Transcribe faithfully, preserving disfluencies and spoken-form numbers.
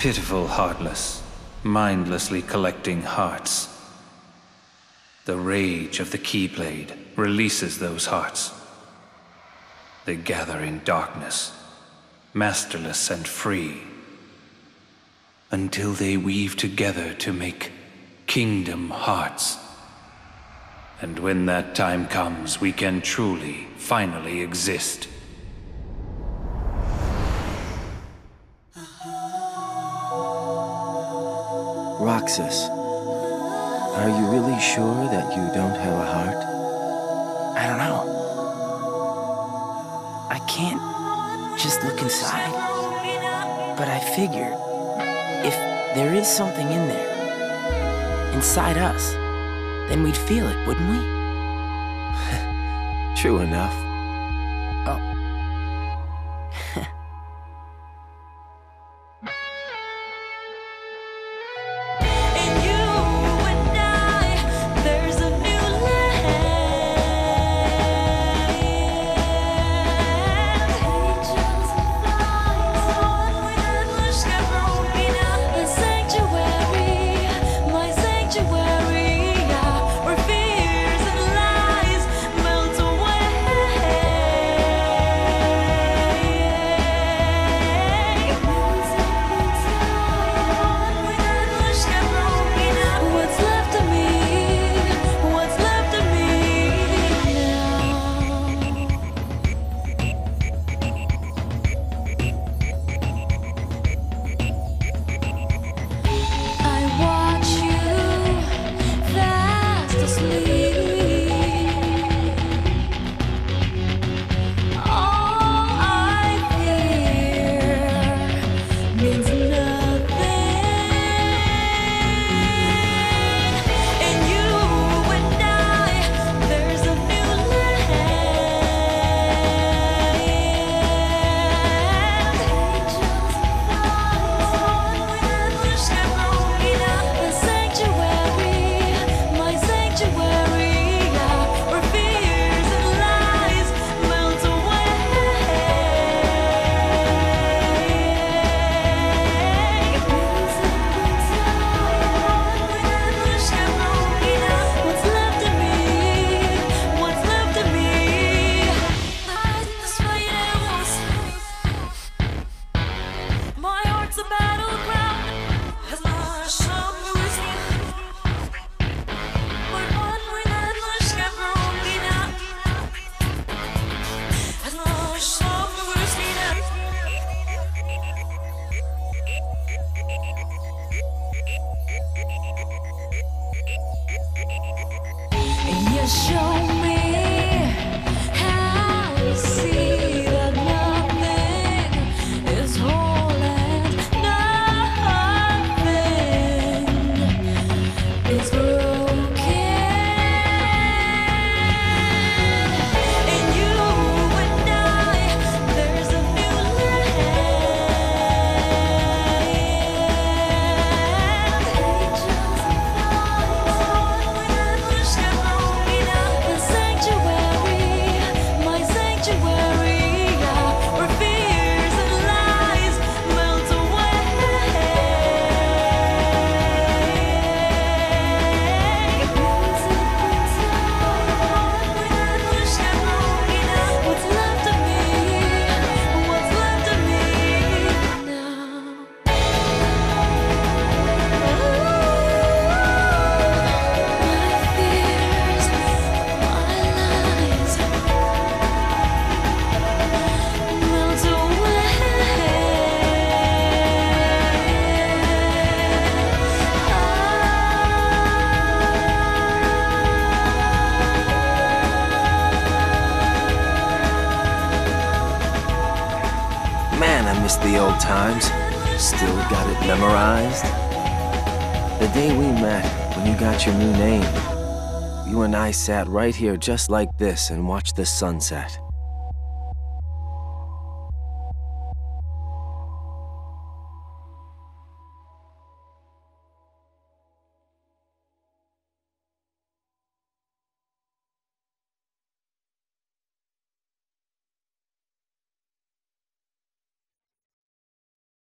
Pitiful, heartless, mindlessly collecting hearts. The rage of the Keyblade releases those hearts. They gather in darkness, masterless and free, until they weave together to make Kingdom Hearts. And when that time comes, we can truly, finally exist. Roxas, are you really sure that you don't have a heart? I don't know. I can't just look inside. But I figure, if there is something in there, inside us, then we'd feel it, wouldn't we? True enough. Oh. The old times. Still got it memorized. The day we met, when you got your new name, you and I sat right here just like this and watched the sunset.